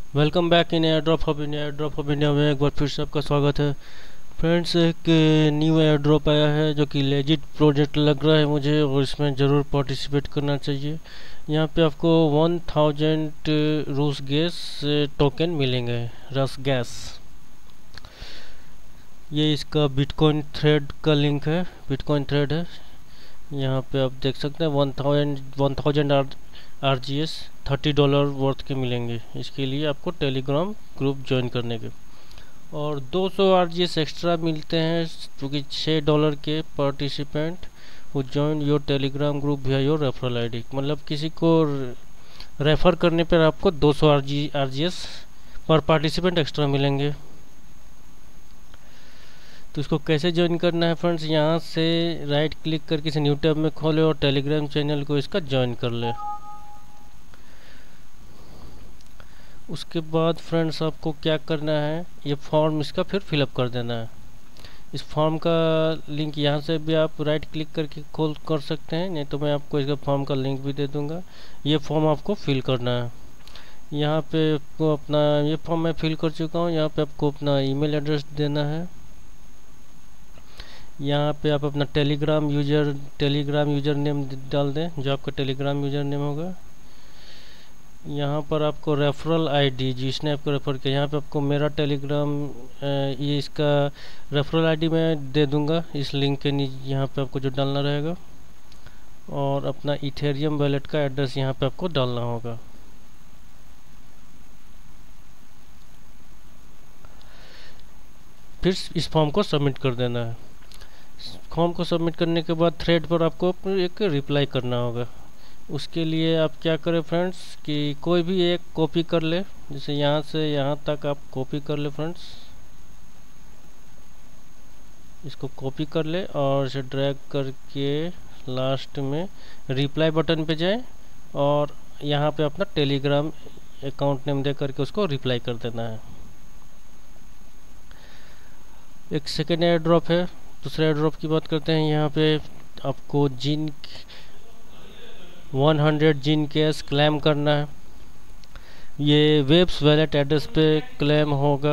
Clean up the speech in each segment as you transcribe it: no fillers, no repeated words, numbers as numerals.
Welcome back in air drop of India. Air drop of India में एक बार फिर से आपका स्वागत है। फ्रेंड्स, एक न्यू एयर ड्रॉप आया है जो कि लेजिट प्रोजेक्ट लग रहा है मुझे, और इसमें ज़रूर पार्टिसिपेट करना चाहिए। यहाँ पे आपको 1000 रूस गैस टोकन मिलेंगे, रस गैस। ये इसका बिटकॉइन थ्रेड का लिंक है, बिटकॉइन थ्रेड है। यहाँ पे आप देख सकते हैं 1000 RGS $30 वर्थ के मिलेंगे। इसके लिए आपको टेलीग्राम ग्रुप ज्वाइन करने के, और 200 RGS एक्स्ट्रा मिलते हैं क्योंकि $6 के पार्टिसिपेंट वो join your telegram group via your referral ID. मतलब किसी को रेफर करने पर आपको 200 RGS पर पार्टिसिपेंट एक्स्ट्रा मिलेंगे। तो इसको कैसे ज्वाइन करना है फ्रेंड्स, यहाँ से राइट क्लिक करके किसी न्यू टैब में खोले और टेलीग्राम चैनल को इसका ज्वाइन कर ले। उसके बाद फ्रेंड्स आपको क्या करना है, ये फॉर्म इसका फिर फिलअप कर देना है। इस फॉर्म का लिंक यहाँ से भी आप राइट क्लिक करके खोल कर सकते हैं, नहीं तो मैं आपको इसका फॉर्म का लिंक भी दे दूँगा। ये फॉर्म आपको फिल करना है। यहाँ पे आपको अपना, ये फॉर्म मैं फिल कर चुका हूँ। यहाँ पे आपको अपना ईमेल एड्रेस देना है। यहाँ पे आप अपना टेलीग्राम यूज़र नेम डाल दें, जो आपका टेलीग्राम यूज़र नेम होगा। यहाँ पर आपको रेफरल आईडी, जिसने आपको रेफ़र किया, यहाँ पे आपको मेरा टेलीग्राम ये इसका रेफरल आईडी मैं दे दूँगा इस लिंक के नीचे। यहाँ पे आपको जो डालना रहेगा, और अपना इथेरियम वॉलेट का एड्रेस यहाँ पे आपको डालना होगा। फिर इस फॉर्म को सबमिट कर देना है। फॉर्म को सबमिट करने के बाद थ्रेड पर आपको एक रिप्लाई करना होगा। उसके लिए आप क्या करें फ्रेंड्स, कि कोई भी एक कॉपी कर ले, जैसे यहाँ से यहाँ तक आप कॉपी कर ले फ्रेंड्स। इसको कॉपी कर ले और इसे ड्रैग करके लास्ट में रिप्लाई बटन पे जाए, और यहाँ पे अपना टेलीग्राम अकाउंट नेम दे करके उसको रिप्लाई कर देना है। एक सेकेंड एयर ड्रॉप है, दूसरे एयर ड्रॉप की बात करते हैं। यहाँ पे आपको 100 जिन कैश क्लेम करना है। ये वेब्स वैलेट एड्रेस पे क्लेम होगा।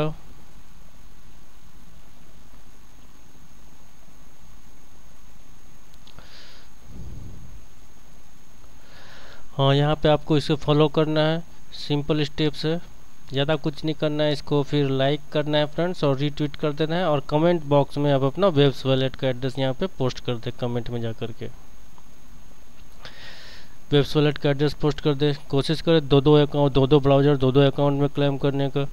हाँ, यहाँ पे आपको इसे फॉलो करना है, सिंपल स्टेप्स है, ज़्यादा कुछ नहीं करना है। इसको फिर लाइक करना है फ्रेंड्स, और रीट्वीट कर देना है, और कमेंट बॉक्स में आप अपना वेब्स वैलेट का एड्रेस यहाँ पे पोस्ट कर दे, कमेंट में जा करके वेब्स वॉलेट का एड्रेस पोस्ट कर दे। कोशिश करें दो अकाउंट, दो ब्राउज़र, दो अकाउंट में क्लेम करने का।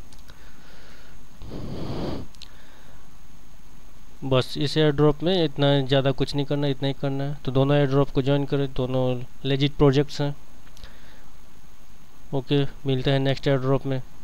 बस इस एयर ड्रॉप में इतना, ज़्यादा कुछ नहीं करना, इतना ही करना है। तो दोनों एयर ड्रॉप को ज्वाइन करें, दोनों लेजिट प्रोजेक्ट्स हैं। ओके, मिलते हैं नेक्स्ट एयर ड्रॉप में।